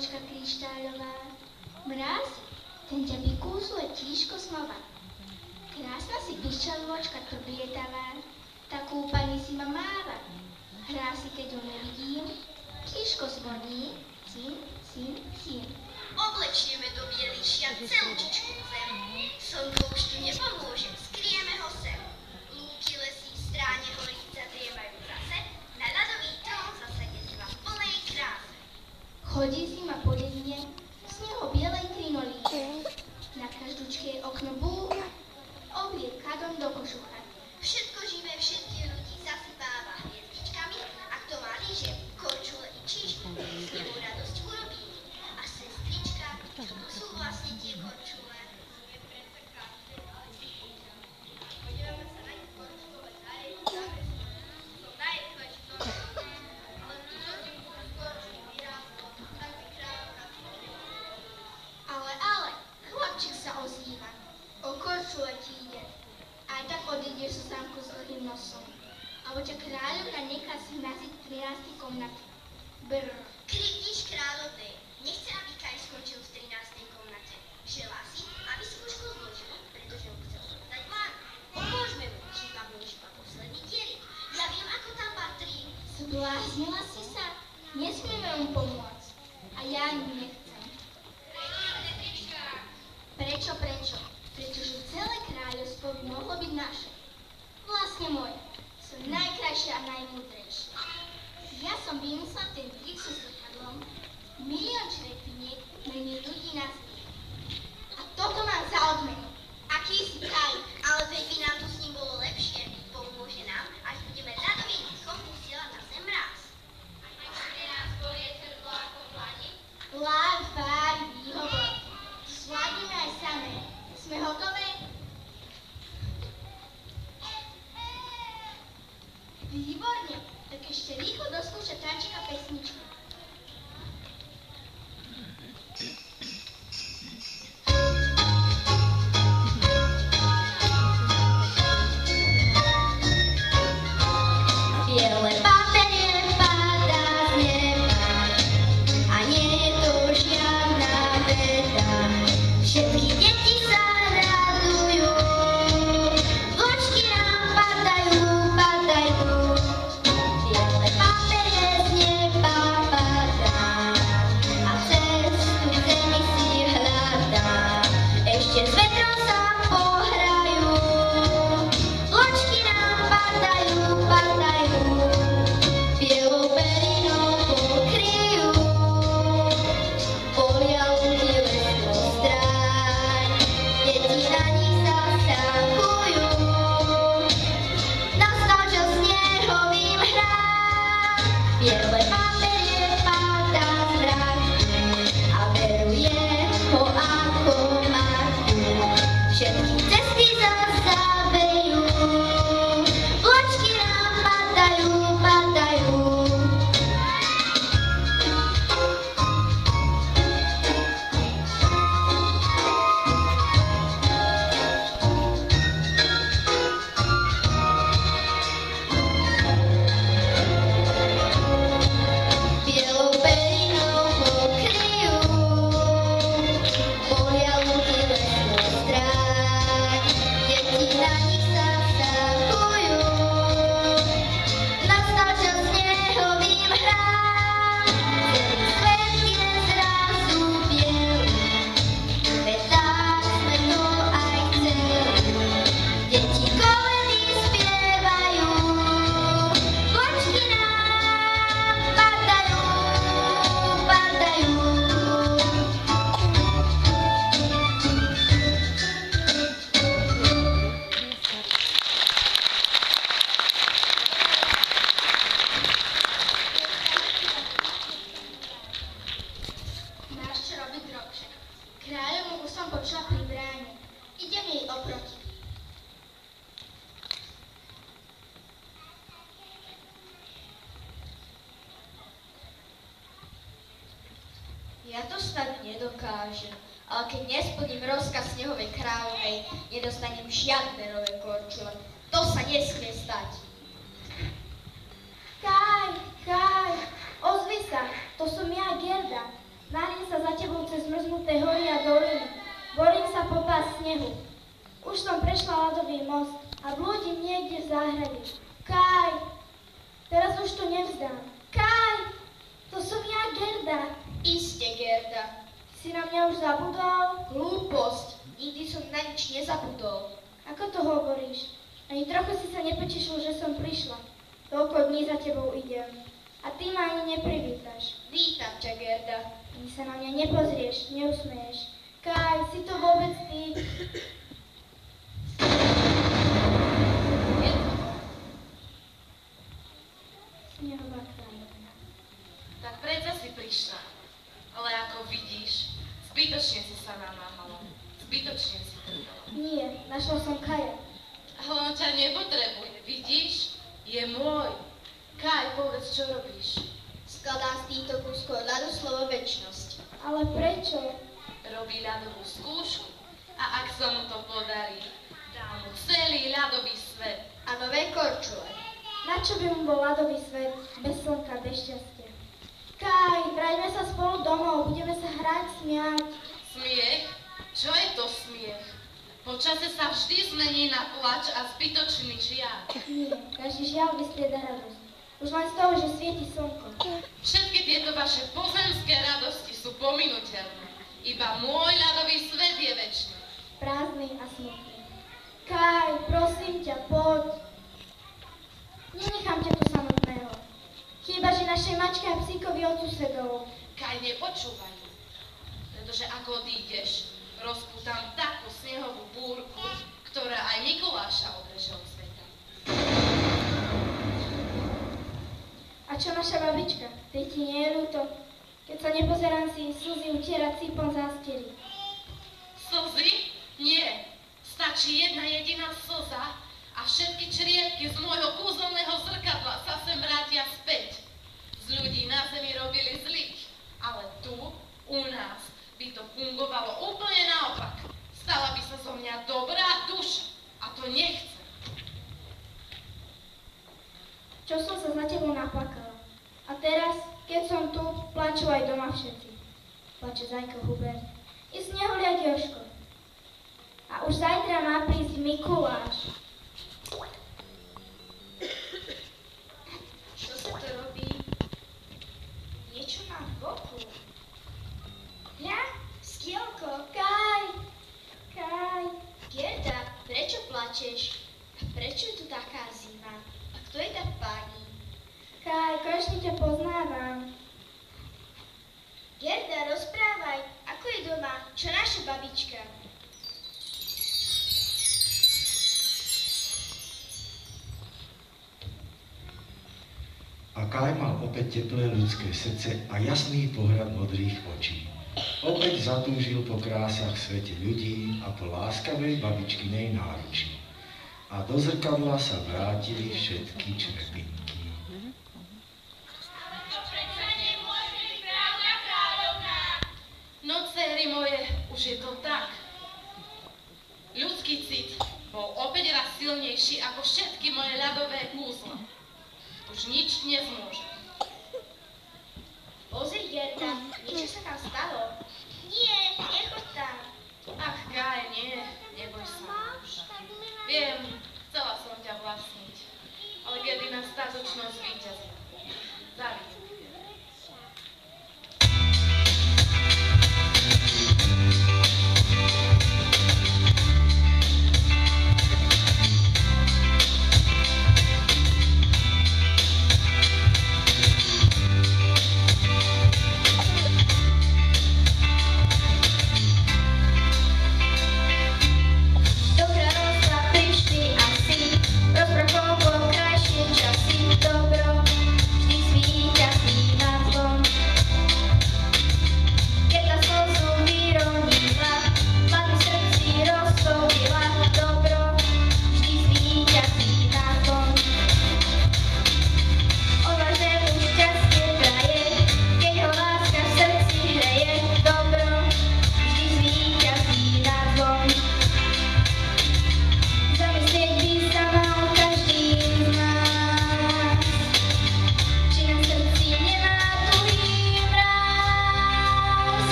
očka kryštáľová. Mráz, ten ťa vykúsuje tížko smava. Krásna si pišťaločka trblietavá, tá kúpanie si ma máva. Hrá si, keď ju nevidím, tížko zvoní, cín, cín, cín. Oblečieme do bielých šiat celúčičku zem. Slnko už tu nepomôže, skrieme ho sem. Lúky, lesí, stráne horí zadrievajú zase. Na ľadový trón zase jedla v plnej kráse. Chodí zima po dedine, z neho bielej krinolíne. Na každúčke je okno búcha, oblie kadom do košucha. Všetko živé, všetkých ľudí zasypáva hviezdičkami. A kto má lyže, korčule i čížku, s nebou radosť urobí. A sestrička, čo to sú vlastne tie korčule? Ale, chlapček sa ozýva, o korčule ti ide. Aj tak odídeš zo zámku s dlhým nosom. Abo ťa kráľovna nechá zmraziť v 13. komnate. Brr. Krivdíš kráľovnej, nechce, aby Kaj skončil v 13. komnate. Želá si, aby skúšku zložil, pretože mu chcel zobrať lán. Pomôžme mu, žíva mu iba posledný diery. Ja viem, ako tam patrí. Zbláznila si sa? Nesmieme mu pomôcť. A ja ani nechcem. Prečo? Pretože celé kráľovstvo by mohlo byť naše. Vlastne moje. Som najkrajšia a najmúdrejšia. Ja som vymyslel ten trik so zrkadlom. Milión črepiniek mení ľudí na zvyk. A toto mám za odmenu. Aký si Kaj, ale veď by nám tu s ním bolo lepšie. Pomôže nám, až budeme ľadovým dýchom posielať na zem mráz. Láv, fári, výhovor. Zvládneme aj samé. Sme hotové? Výborne. Tak ešte rýchlo doskúša tančeka pesničku. Biele paperie padá z neba a nie je to žiadna veda. Všetky deti sa radujú, vločky nám padajú. Biele paperie z neba padá a cestu zemi si hľadá. Ešte s vetrom sa pohrajú, vločky nám padajú. Bielou perinou pokryjú, polia lúky lesnú stráň. Deti na nich zaskakujú, nastal čas snehovým hrám. Biele paperie padá z mraku a veruje ho ako matku. Všetky cesty zastavejú, vločky nám padajú. Bielou perinou pokryjú, polia lúky lesnú stráň. Deti na nich zaskakujú, nastal čas snehovým hrám. Celý svet je zrazu bielý, veď tak sme to aj chceli. Deti koledy spievajú, vločky nám padajú. Máš čo robiť, drobček. Kráľovnu už som počula pri bráne. Idem jej oproti. Ja to snad nedokážem, ale keď nesplním rozkaz snehovej kráľovnej, nedostanem žiadne nové korčule. To sa nesmie stať. Kaj, ozvi sa, to som ja, Gerda. Mali snehu. Už som prešla ľadový most a blúdim niekde v záhrade. Kaj, teraz už to nevzdám. Kaj, to som ja, Gerda. Iste, Gerda. Si na mňa už zabudol? Hlúposť. Nikdy som na nič nezabudol. Ako to hovoríš? Ani trochu si sa nepotešil, že som prišla. Toľko dní za tebou idem. A ty ma ani neprivítaš. Vítam ťa, Gerda. Ani sa na mňa nepozrieš, neusmeješ. Kaj, si to vôbec ty? Snehová kráľovna. Tak predsa si prišla. Ale ako vidíš, zbytočne si sa namáhala. Zbytočne si trpela. Nie, našla som Kaja. Ale on ťa nepotrebuje, vidíš? Je môj. Kaj, povedz, čo robíš. Skladám z týchto kúskov ľadu slovo večnosť. Ale prečo? Robí ľadovú skúšku. A ak sa mu to podarí, dá mu celý ľadový svet. A nové korčule. Na čo by mu bol ľadový svet bez slnka, bez šťastia? Kaj, vráťme sa spolu domov, budeme sa hrať, smiať. Smiech? Čo je to smiech? Počase sa vždy zmení na plač a zbytočný žiaľ. Nie, každý žiaľ vystrieda radosť. Už len z toho, že svieti slnko. Všetky tieto vaše pozemské radosti sú pominuteľné. Iba môj ľadový svet je večný. Prázdny a smutný. Kaj, prosím ťa, poď. Nenechám ťa tu samotného. Chýba, že našej mačke a psíkovi od susedov. Kaj, nepočúvajú. Pretože ako odídeš, rozpútam takú snehovú búrku, ktorá aj Mikuláša odreže od sveta. A čo naša babička? Tej ti nie je ľúto? Keď sa nepozerám si slzy utierať cípom zástery. Slzy? Nie. Stačí jedna jediná slza a všetky čriepky z môjho kúzelného zrkadla sa sem vrátia späť. Z ľudí na zemi robili zlých, ale tu, u nás, by to fungovalo úplne naopak. Stala by sa zo mňa dobrá duša a to nechcem. Čo som sa za tebou naplakala. A teraz, keď som tu, plačú aj doma všetci. Plače Zajko Hubert i Snehuliak Jožko. A už zajtra má prísť Mikuláš. Čo sa to robí? Niečo mám v boku. Hľa, Skielko, Kaj, Kaj. Gerda, prečo plačeš? A prečo je tu taká zima? A kto je tá pani? Kaj, konečne ťa poznávam. Gerda, rozprávaj. Ako je doma? Čo naša babička? A Kaj mal opäť teplé ľudské srdce a jasný pohľad modrých očí. Opäť zatúžil po krásach svete ľudí a po láskavej babičkinej náručí. A do zrkadla sa vrátili všetky črepinky. No, dcéry moje, už je to tak. Ľudský cit bol opäť raz silnejší ako všetky moje ľadové kúzla. Už nič nezmôže. Pozri, Gerda, niečo sa tam stalo. Nie, nechoď tam. Ach, Kaj, nie, neboj sa už. Viem, chcela som ťa vlastniť, ale kedy nás statočnosť víťazí.